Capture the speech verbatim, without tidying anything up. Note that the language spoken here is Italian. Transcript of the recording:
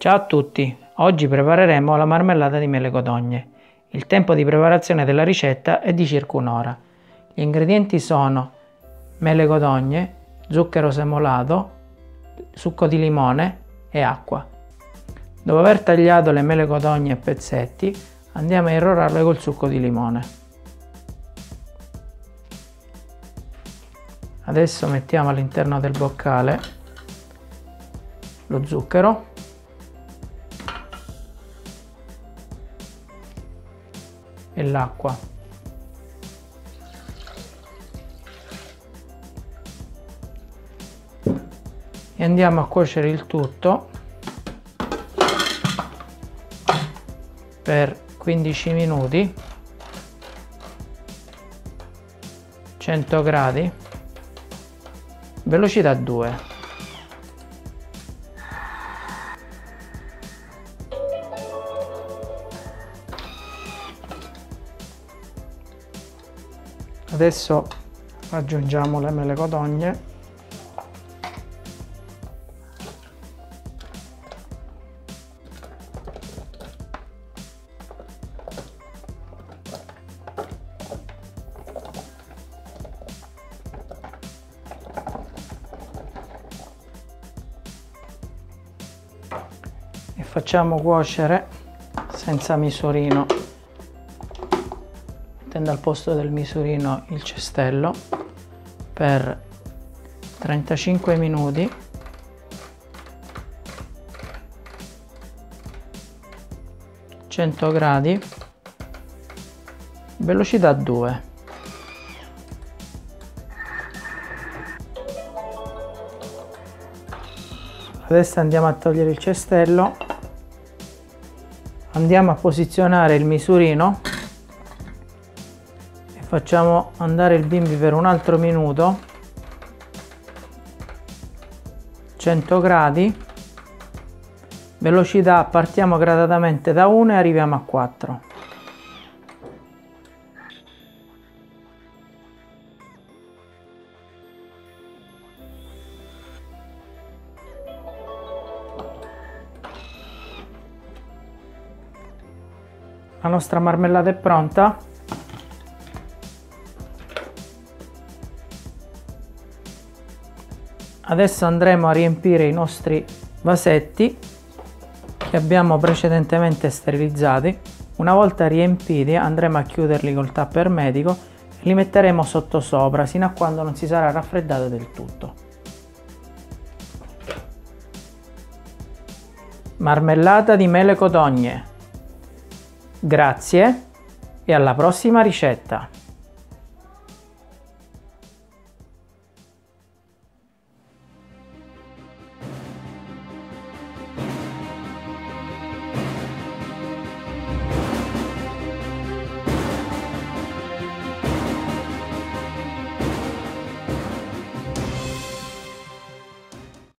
Ciao a tutti, oggi prepareremo la marmellata di mele cotogne. Il tempo di preparazione della ricetta è di circa un'ora. Gli ingredienti sono mele cotogne, zucchero semolato, succo di limone e acqua. Dopo aver tagliato le mele cotogne a pezzetti, andiamo a irrorarle col succo di limone. Adesso mettiamo all'interno del boccale lo zucchero e l'acqua. E andiamo a cuocere il tutto per quindici minuti, cento gradi, velocità due. Adesso aggiungiamo le mele cotogne e facciamo cuocere senza misurino, mettendo al posto del misurino il cestello per trentacinque minuti, cento gradi, velocità due. Adesso andiamo a togliere il cestello, andiamo a posizionare il misurino e facciamo andare il bimbi per un altro minuto, cento gradi, velocità, partiamo gradatamente da uno e arriviamo a quattro. La nostra marmellata è pronta. Adesso andremo a riempire i nostri vasetti che abbiamo precedentemente sterilizzati. Una volta riempiti andremo a chiuderli col tappo ermetico e li metteremo sottosopra sino a quando non si sarà raffreddato del tutto. Marmellata di mele cotogne. Grazie e alla prossima ricetta!